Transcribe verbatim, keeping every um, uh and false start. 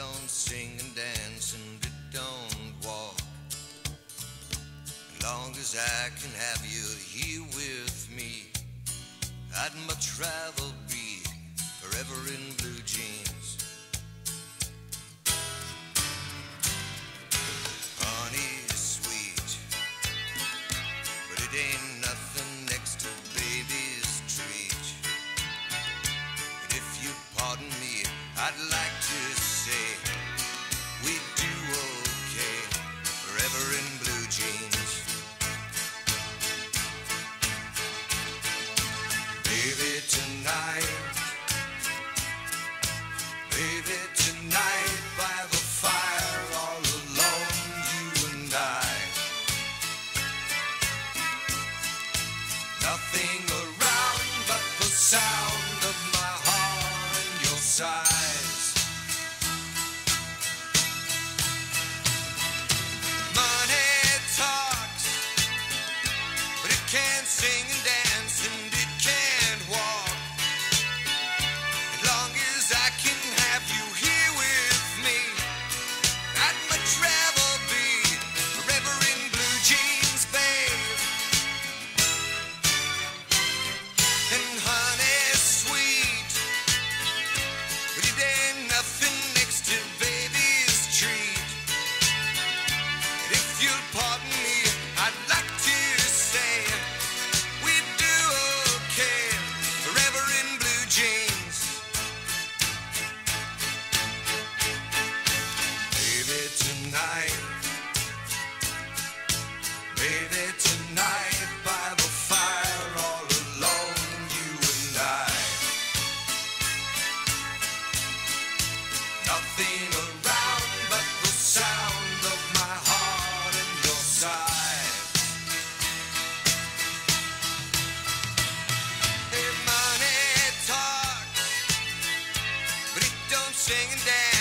don't sing and dance and it don't walk. As long as I can have you here with me, I'd much rather be forever in blue jeans. Honey, sweet, but it ain't nothing next to baby's treat. And if you pardon me, I'd like to say we'd do okay forever in blue jeans. Baby, tonight, baby, tonight, by the fire, all alone, you and I. Nothing around but the sound of my heart and your sighs. Money talks, but it can't sing and dance and it can't walk. As long as I can have you here with me, I'd much rather be forever in blue jeans, babe. And honey, sweet, but it ain't nothing next to baby's treat. And if you'll pardon me, I'd like to say we'd do okay forever in blue jeans. Baby, tonight, baby, tonight, by the fire, all alone, you and I. Nothing around but the sound of my heart and your sighs. Hey, money talks, but it don't sing and dance.